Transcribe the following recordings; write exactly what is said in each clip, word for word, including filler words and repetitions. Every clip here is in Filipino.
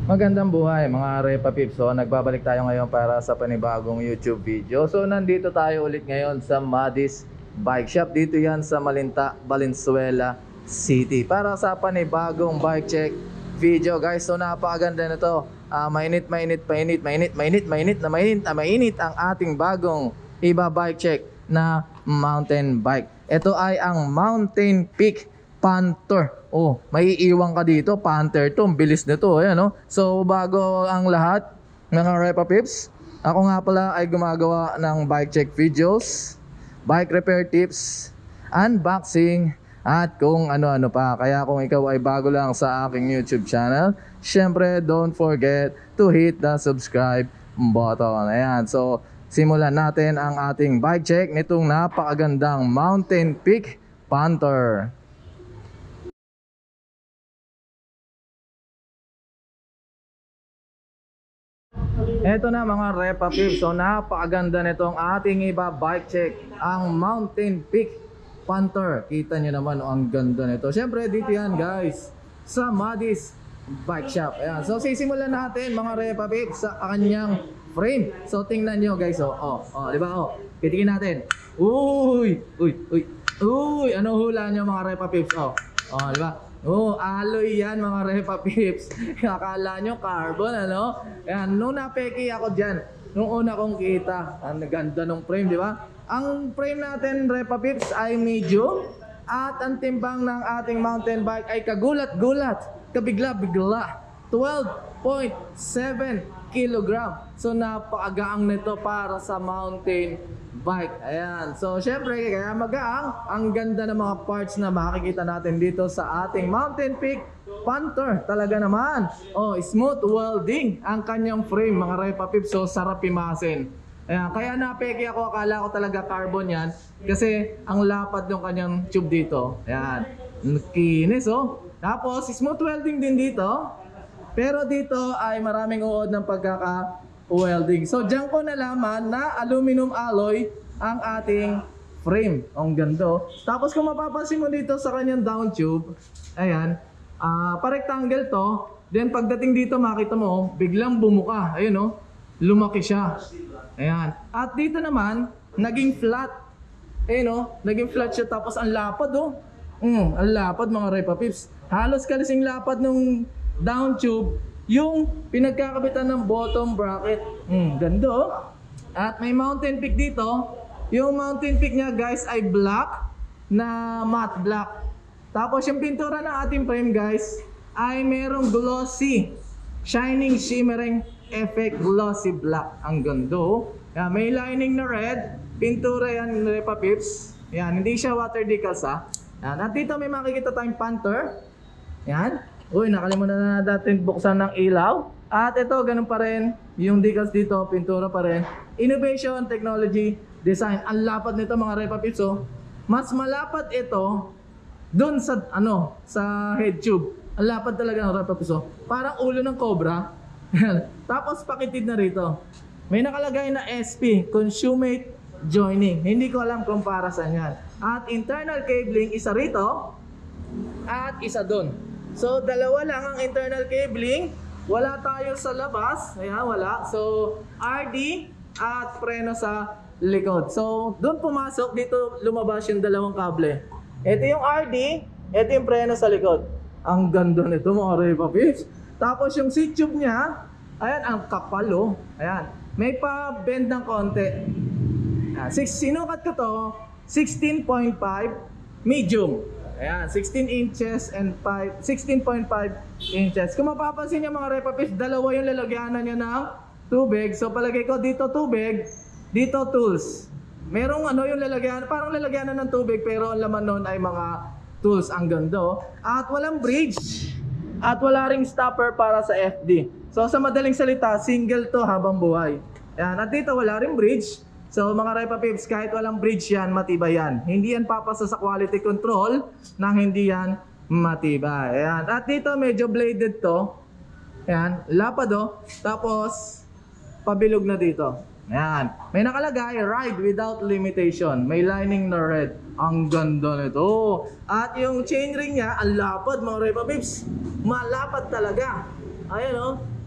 Magandang buhay mga Repa Pips. So nagbabalik tayo ngayon para sa panibagong YouTube video. So nandito tayo ulit ngayon sa Madis Bike Shop. Dito yan sa Malinta, Valenzuela City para sa panibagong bike check video guys. So napakaganda nito. uh, Mainit, mainit, mainit, mainit, mainit, mainit na mainit na mainit ang ating bagong iba bike check na mountain bike. Ito ay ang Mountain Peak Panther. Oh, may iiwan ka dito, Panther to, bilis nito, ayan no. So bago ang lahat, mga Repa Pips, ako nga pala ay gumagawa ng bike check videos, bike repair tips, unboxing, at kung ano-ano pa. Kaya kung ikaw ay bago lang sa aking YouTube channel, syempre don't forget to hit the subscribe button. Ayan, so simulan natin ang ating bike check nitong napakagandang Mountain Peak Panther. Eto na mga Repa Pips, so napakaganda nitong ating iba bike check, ang Mountain Peak Panther. Kita nyo naman oh, ang ganda nito. Siyempre dito yan guys, sa Madis Bike Shop. Ayan. So sisimulan natin mga Repa Pips sa kanyang frame. So tingnan nyo guys, oh, oh, oh di ba oh, pitikin natin. Uy, uy, uy, uy, ano hula nyo mga Repa Pips? Oh, oh di ba? Oh, alloy yan mga Repa Pips. Akala nyo carbon ano? Ayan, nung napeki ako dyan, nung una kong kita, ang ganda ng frame, di ba? Ang frame natin Repa Pips ay medium, at ang timbang ng ating mountain bike ay kagulat-gulat, kabigla-bigla, twelve point seven kilogram. So napakagaang nito para sa mountain bike. Ayan. So syempre kaya magaang, ang ganda ng mga parts na makikita natin dito sa ating Mountain Peak Panther. Talaga naman. Oh, smooth welding ang kanyang frame mga Repa Pips. So sarap pimasin. Ayan. Kaya napeki ako, akala ko talaga carbon yan kasi ang lapad ng kanyang tube dito. Ayan. Kinis oh. Tapos smooth welding din dito. Pero dito ay maraming uod ng pagkaka-welding. So diyan ko nalaman na aluminum alloy ang ating frame. Ang ganda. Tapos kung mapapansin mo dito sa kanyang down tube, ayan, uh, pa-rectangle to. Then pagdating dito makita mo, biglang bumuka. Ayun oh, lumaki siya. Ayan. At dito naman, naging flat. Ayun oh, naging flat siya. Tapos ang lapad oh. Mm, ang lapad mga Repa Pips. Halos kalising lapad nung down tube yung pinagkakabitan ng bottom bracket. Mm, ganda oh. At may Mountain Peak dito. Yung Mountain Peak niya guys ay black na matte black. Tapos yung pintura ng ating frame guys ay merong glossy, shining, shimmering effect, glossy black. Ang ganda oh. Yan, may lining na red. Pintura yan Repa Pips. Yan, hindi siya water decals ha. Yan. At dito may makikita tayong Panther. Yan. Uy, nakalimutan na natin buksan ng ilaw. At ito, ganun pa rin. Yung decals dito, pintura pa rin. Innovation, technology, design. Ang lapad nito mga Repa Pips. So, mas malapad ito dun sa, ano, sa head tube. Ang lapad talaga ng Repa Pips. So, parang ulo ng cobra. Tapos pakitid na rito. May nakalagay na S P, Consummate Joining. Hindi ko alam kung para saan yan. At internal cabling, isa rito. At isa dun. So dalawa lang ang internal cabling. Wala tayo sa labas. Ayan, wala. So R D at preno sa likod. So doon pumasok, dito lumabas yung dalawang kable. Ito yung R D, ito yung preno sa likod. Ang ganda nito mga Repa Pips. Tapos yung seat tube niya, ayan, ang kapal oh. Ayan, may pa bend ng konti. Ayan, six, sinukat ko to sixteen point five medium. Ayan, sixteen inches and five, sixteen point five inches. Kung mapapansin niyo mga Repa Pips, dalawa yung lalagyanan niya ng tubig. So palagay ko dito tubig, dito tools. Merong ano yung lalagyan, parang lalagyanan ng tubig pero ang laman nun ay mga tools. Ang ganda. At walang bridge. At wala ring stopper para sa F D. So sa madaling salita, single to habang buhay. Ayan, at dito wala ring bridge. So mga Repa Pips, kahit walang bridge yan, matibay yan. Hindi yan papasa sa quality control nang hindi yan matibay. Ayan. At dito medyo bladed to. Ayan, lapad oh. Tapos pabilog na dito. Ayan. May nakalagay, ride without limitation. May lining na red. Ang ganda nito. At yung chainring niya, ang lapad mga Repa Pips. Malapad talaga. Ayan oh.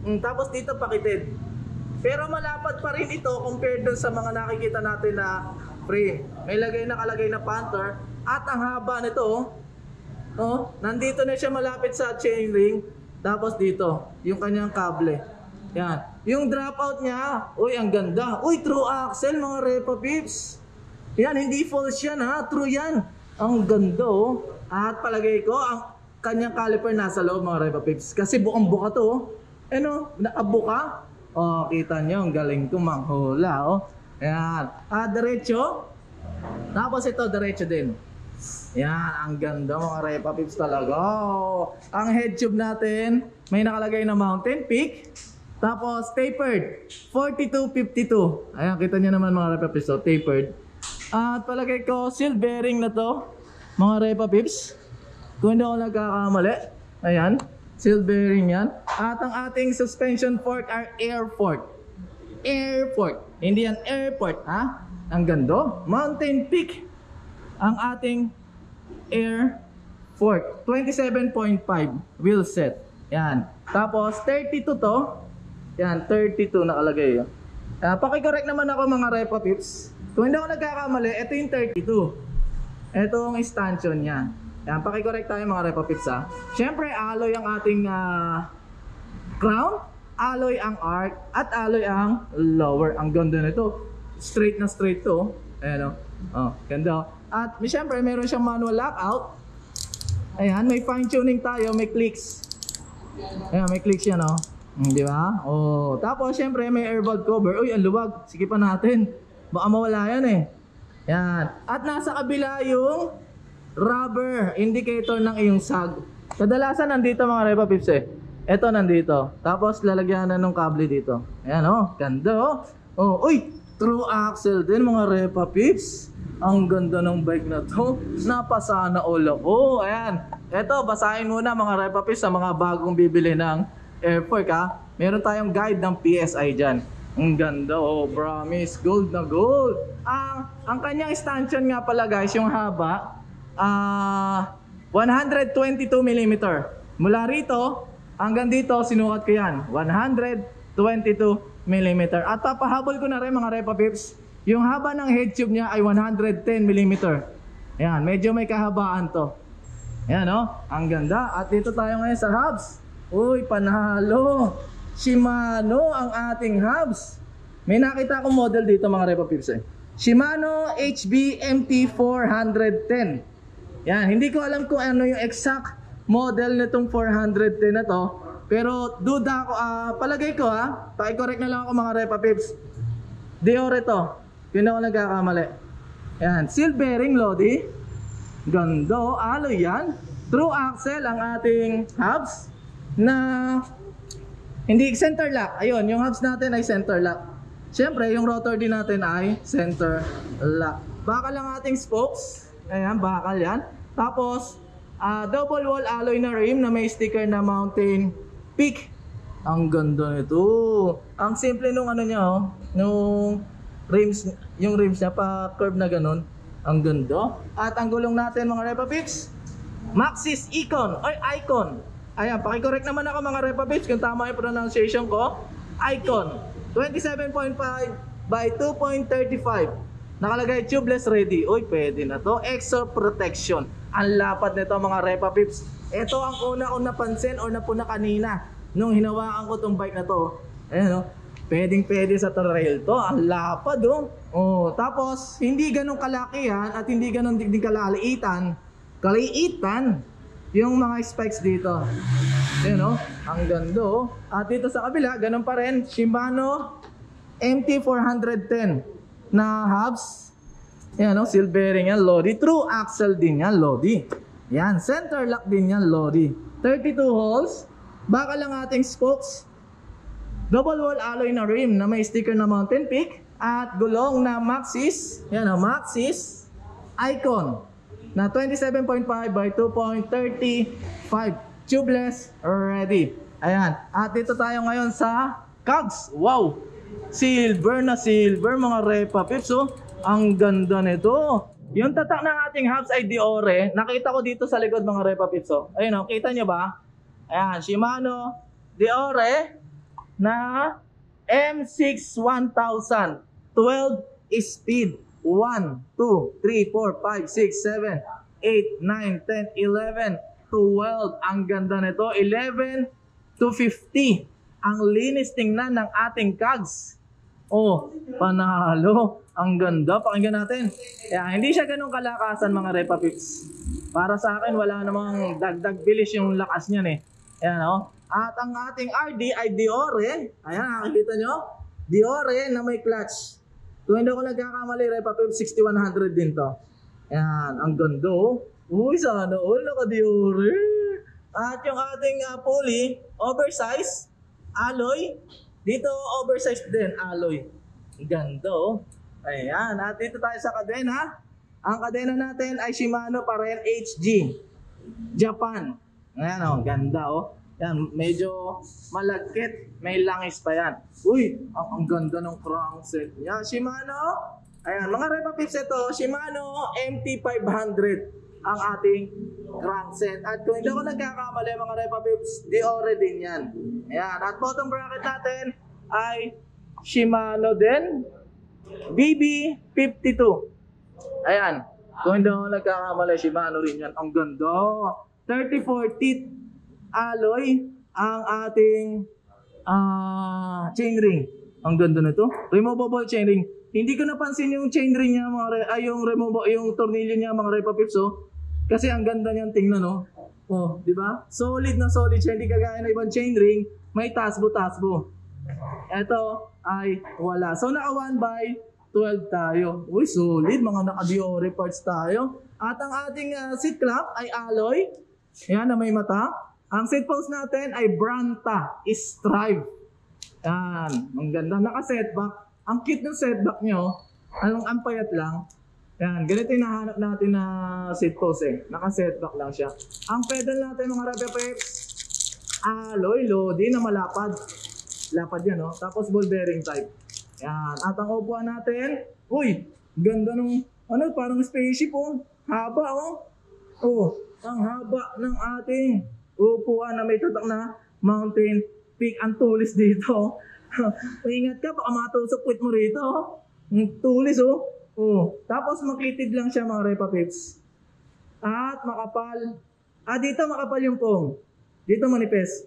Mm, tapos dito pakitid. Pero malapad pa rin ito compared dun sa mga nakikita natin na frame. May lagay nakalagay na Panther at ang haba nito, oh. Oh, nandito na siya malapit sa chainring. Tapos dito, yung kanyang kable. Yan. Yung dropout niya, uy, ang ganda. Uy, true axle mga Repa Pips. Yan, hindi false yan ha, true yan. Ang ganda oh. At palagay ko, ang kanyang caliper nasa loob mga Repa Pips. Kasi bukang-buka to oh. Ano, nakabuka. Oh, kita nyo, ang galing ko manghula, oh. Ayan. Ah, diretso. Tapos ito, diretso din. Yan, ang ganda mga Repa Pips talaga. Oh. Ang head tube natin, may nakalagay na Mountain Peak. Tapos, tapered. forty-two fifty-two. Ayan, kita nyo naman mga Repa Pips, oh, tapered. At palagay ko, seal bearing na to, mga Repa Pips. Kung hindi ako nagkakamali. Ayan. Seal bearing yan. At ang ating suspension fork are air fork. Air fork. Hindi yan airport, ha? Ang ganda. Mountain Peak. Ang ating air fork. twenty-seven point five wheel set. Yan. Tapos thirty-two to. Yan, thirty-two nakalagay. Uh, Paki-correct naman ako mga Repa Pips. Kung hindi ako nagkakamali, ito yung thirty-two. Ito ang stanchion niya. Yan, paki-correct tayo mga Repa Pips ha. Siyempre, alloy ang ating uh, crown, alloy ang arc, at alloy ang lower. Ang ganda nito. Straight na straight to. Ayan o. Oh, ganda. At siyempre, meron siyang manual lockout. Ayan, may fine tuning tayo, may clicks. Ayan, may clicks yan o. Hmm, di ba? Oh, tapos siyempre, may air valve cover. Uy, ang luwag. Sige pa natin. Baka mawala yan eh. Yan. At nasa kabila yung rubber indicator ng iyong sag. Kadalasan nandito mga Repa Pips eh. Ito nandito. Tapos lalagyan na ng kable dito. Ayan oh, ganda oh. Oh, uy, true axle din mga Repa Pips. Ang ganda ng bike na to. Napasana all ako. Ayan. Ito, basahin muna mga Repa Pips sa mga bagong bibili ng air fork ha. Meron tayong guide ng P S I dyan. Ang ganda oh, promise. Gold na gold. Ang, ang kanyang stanchion nga pala guys, yung haba. Uh, one hundred twenty-two millimeter. Mula rito hanggang dito sinukat ko yan, one hundred twenty-two millimeter. At papahabol ko na rin mga Repa Pips, yung haba ng head tube niya ay one hundred ten millimeter. Ayan, medyo may kahabaan to. Ayan o, oh, ang ganda. At dito tayo ngayon sa hubs. Uy, panalo. Shimano ang ating hubs. May nakita akong model dito mga Repa Pips eh. Shimano H B M T four ten. Yan, hindi ko alam kung ano yung exact model nitong four ten na to. Pero duda ako, uh, palagay ko ha, paki-correct na lang ako mga Repa Pips. Diore to, yun ako nagkakamali. Yan, seal bearing Lodi. Gando, alloy yan. True axle ang ating hubs na hindi center lock. Ayun, yung hubs natin ay center lock. Siyempre, yung rotor din natin ay center lock. Bakal ang ating spokes. Ayan, bakal yan. Tapos, uh, double wall alloy na rim na may sticker na Mountain Peak. Ang ganda nito. Ang simple nung ano niya, oh, nung rims, yung rims niya pa curve na ganun. Ang ganda. At ang gulong natin mga Repa Pips, Maxxis Icon or Icon. Ayan, paki-correct naman ako mga Repa Pips kung tama yung pronunciation ko. Icon. twenty-seven point five by two point three five. Nakalagay tubeless ready. Uy, pwede na to. Extra protection. Ang lapad nito mga Repa Pips. Ito ang una kong napansin or napuna kanina nung hinawakan ko tong bike na to. Ayan o. Oh. Pwedeng pwede sa trail to. Ang lapad oh. Oh, tapos hindi ganun kalakihan at hindi ganun din kalaliitan. Kaliitan yung mga spikes dito. Ayan o. Oh. Ang ganda oh. At dito sa kabila, ganun pa rin. Shimano M T four ten na hubs. Ayan o, seal bearing yan, Lodi. True axle din yan, Lodi. Yan, center lock din yan, Lodi. thirty-two holes. Bakal ang ating spokes. Double wall alloy na rim na may sticker na Mountain Peak. At gulong na Maxxis. Yan o, Maxxis Icon na twenty-seven point five by two point three five. Tubeless ready. Ayan, at dito tayo ngayon sa cogs. Wow! Silver na silver mga Repa Pips oh. Ang ganda nito. Yung tatak ng ating hubs ay Diore. Nakita ko dito sa likod mga Repa Pips oh. Ayun oh, kita nyo ba? Ayan, Shimano Diore. na M six one thousand. twelve speed. one, two, three, four, five, six, seven, eight, nine, ten, eleven, twelve. Ang ganda nito. eleven to fifty. Ang linis tingnan ng ating cogs. Oh, panalo. Ang ganda. Pakinggan natin. Kaya hindi siya ganun kalakasan mga Repa Pips. Para sa akin, wala namang dagdag bilis yung lakas niyan eh. Ayan o. Oh. At ang ating R D ay Diore. Ayan, nakikita nyo? Diore na may clutch. Kung hindi ako nagkakamali, Repa Pips, sixty-one hundred din to. Ayan, ang ganda o. Oh. Uy, sana all naka-Diore. At yung ating uh, pulley, oversize, alloy. Dito, oversize din, alloy. Ang ganda o. Ayan, at dito tayo sa kadena. Ang kadena natin ay Shimano pa rin, H G. Japan. Ayan o, ganda o. Yan, medyo malagkit. May langis pa yan. Uy, ang, ang ganda ng crankset niya. Shimano. Ayan, mga Repa Pips ito, Shimano M T five hundred ang ating crankset. At kung hindi ako nagkakamali mga Repa Pips, Diore din yan. Ayan, at bottom bracket natin ay Shimano din. B B fifty-two. Ayan, kung hindi ako nagkakamali, Shimano rin yan. Ang ganda. thirty-four teeth alloy ang ating uh, chainring. Ang ganda na ito. Removable chainring. Hindi ko napansin yung chainring niya, mga re, ay yung removable, yung tornilyo niya mga Repa Pips. Oh. Kasi ang ganda niyang tingnan, no? Oh, di ba? Solid na solid siya. Hindi kagaya ng ibang chainring, may tasbo-tasbo. Ito ay wala. So naka one by twelve tayo. Uy, solid. Mga naka-Diore parts tayo. At ang ating uh, seat clamp ay alloy. Ayan na may mata. Ang seat post natin ay Branta Strive. Yan. Ang ganda. Naka-setback. Ang cute ng setback nyo. Anong ampayat lang. Yan. Ganito yung nahanap natin na seat post eh. Naka-setback lang siya. Ang pedal natin mga Repa Pips, alloy, lodi na malapad. Lapad yan, no? Tapos ball bearing type. Yan. At ang upuan natin, uy, ganda nung, ano, parang spaceship, oh. Haba, oh. Oh, ang haba ng ating upuan na may tatak na Mountain Peak. Ang tulis dito. Ingat ka, baka matusok puwit mo rito. Ang tulis, oh. Oh. Tapos maklitid lang siya mga Repa Pips. At makapal. Ah, dito makapal yung foam. Dito manipis.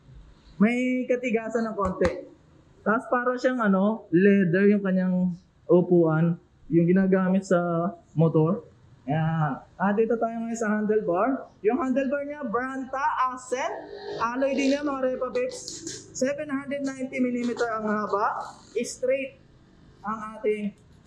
May katigasan ng konti. Tapos para siyang ano, leather yung kanyang upuan. Yung ginagamit sa motor. Yan. At dito tayo ngayon sa handlebar. Yung handlebar niya, Branta Accent. Alloy din niya mga Repa Pips. seven ninety millimeter ang haba. Straight ang ating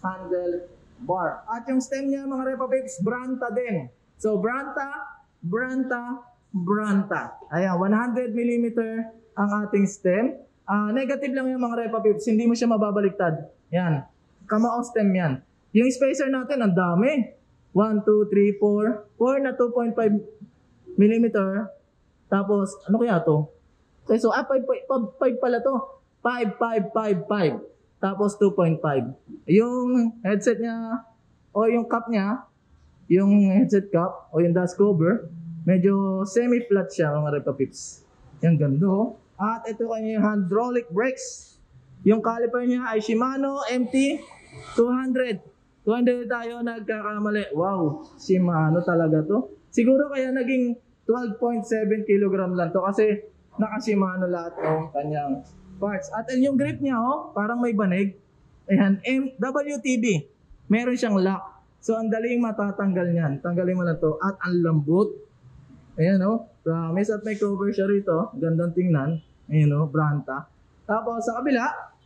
handlebar. At yung stem niya mga Repa Pips, Branta din. So Branta, Branta, Branta. Ayan, one hundred millimeter ang ating stem. Uh, negative lang yung mga Repa Pips. Hindi mo siya mababaliktad. Yan. Kamao stem yan. Yung spacer natin, ang dami. one, two, three, four. four na two point five millimeter. Tapos, ano kaya to? Okay, so, ah, five, five pala to. five, five, five, five. Tapos, two point five. Yung headset niya, o yung cup niya, yung headset cup, o yung dust cover, medyo semi-flat siya, mga Repa Pips. Yan, ganda, oh. At ito kanya yung hydraulic brakes. Yung caliper niya ay Shimano M T two hundred. two hundred tayo nagkakamali. Wow, Shimano talaga to. Siguro kaya naging twelve point seven kilogram lang to kasi naka-Shimano lahat ng kanyang parts. At yung grip niya, oh, parang may banig. Ayan, M W T B. Meron siyang lock. So, ang daling matatanggal niyan. Tanggalin mo lang to. At ang lambot. Ayan, oh. Promise. At may cover siya rito. Gandang tingnan. Ayan, oh. Branta. Tapos, sa kabila,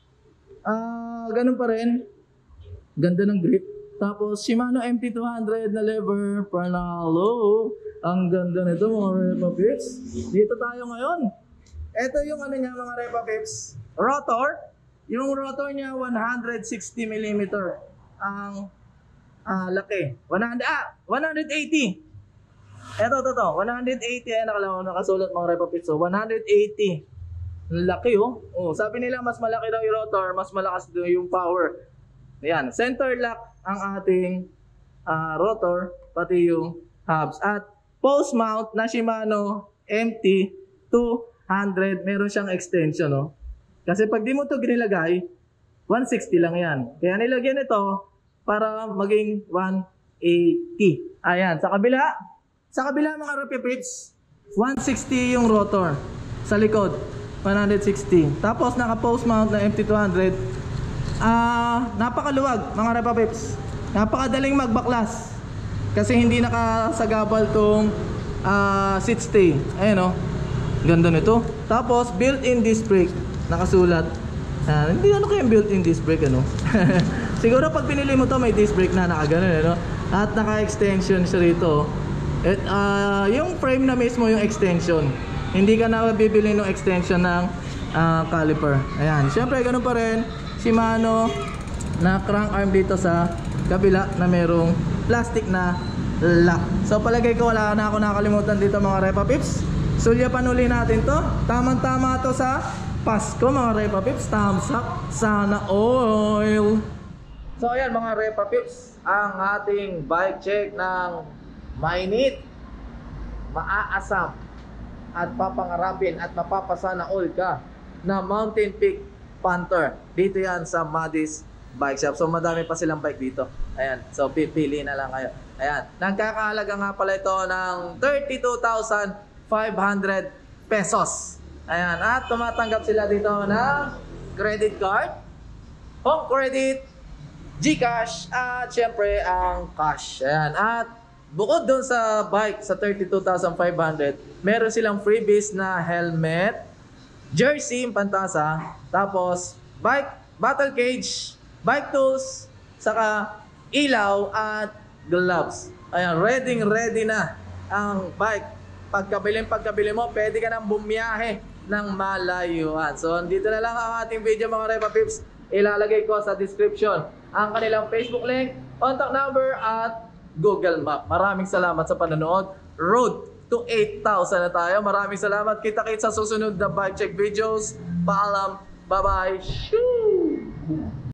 ah, uh, ganun pa rin. Ganda ng grip. Tapos, Shimano M T two hundred na lever. Panalo. Ang ganda nito, mga Repa Pips. Dito tayo ngayon. Ito yung ano niya, mga Repa Pips. Rotor. Yung rotor niya, one hundred sixty millimeter. Ang uh, laki. one hundred, ah, one eighty. Ito, ito, ito. one eighty. Ayan, nakalaman, nakasulat mga Repa Pips. So, one eighty. Laki, oh. Oh. Sabi nila, mas malaki daw yung rotor, mas malakas daw yung power. Ayan, center lock ang ating uh, rotor, pati yung hubs. At post mount na Shimano M T two hundred, meron siyang extension, no? Kasi pag di mo to ginilagay, one sixty lang yan. Kaya nilagyan ito para maging one eighty. Ayan, sa kabila, sa kabila mga Repa Pips, one sixty yung rotor. Sa likod, one sixty. Tapos naka-post mount na M T two hundred. Ah, napakaluwag mga Repa Pips. Napakadaling magbaklas. Kasi hindi nakasagabal tong uh, seat stay. Ayan o. Ganda nito. Tapos built-in disc brake. Nakasulat. Uh, hindi ano kaya built-in disc brake ano. Siguro pag pinili mo to may disc brake na nakaganon ano. At naka-extension siya rito. At uh, yung frame na mismo yung extension. Hindi ka na bibili ng extension ng uh, caliper. Ayan. Siyempre ganun pa rin. Shimano na crank arm dito sa kabila na merong plastic na lock. So palagay ko wala na ako nakalimutan dito mga Repa Pips. Sulyapan uli natin to. Tamang-tama to sa Pasko mga Repa Pips. Thumbs up. Sana oil. So ayan mga Repa Pips, ang ating bike check ng mainit, maaasam at papangarapin at mapapasana all ka na Mountain Peak Panther. Dito yan sa Madis Bike Shop. So madami pa silang bike dito. Ayan. So pipili na lang kayo. Ayan. Nagkakahalaga nga pala ito ng thirty-two thousand five hundred pesos. Ayan. At tumatanggap sila dito ng credit card, home credit, GCash, at syempre ang cash. Ayan. At bukod dun sa bike sa thirty-two thousand five hundred, meron silang freebies na helmet, jersey, pantasa, tapos bike, battle cage, bike tools, saka ilaw at gloves. Ayan, ready ready na ang bike. Pagkabilin pagkabili mo, pwede ka nang bumiyahe ng malayuan. So, dito na lang ang ating video mga Repa Pips. Ilalagay ko sa description ang kanilang Facebook link, contact number at Google Map. Maraming salamat sa panonood. Road to eight thousand na tayo. Maraming salamat. Kita-kits sa susunod na bike check videos. Paalam. Bye-bye. Shoo!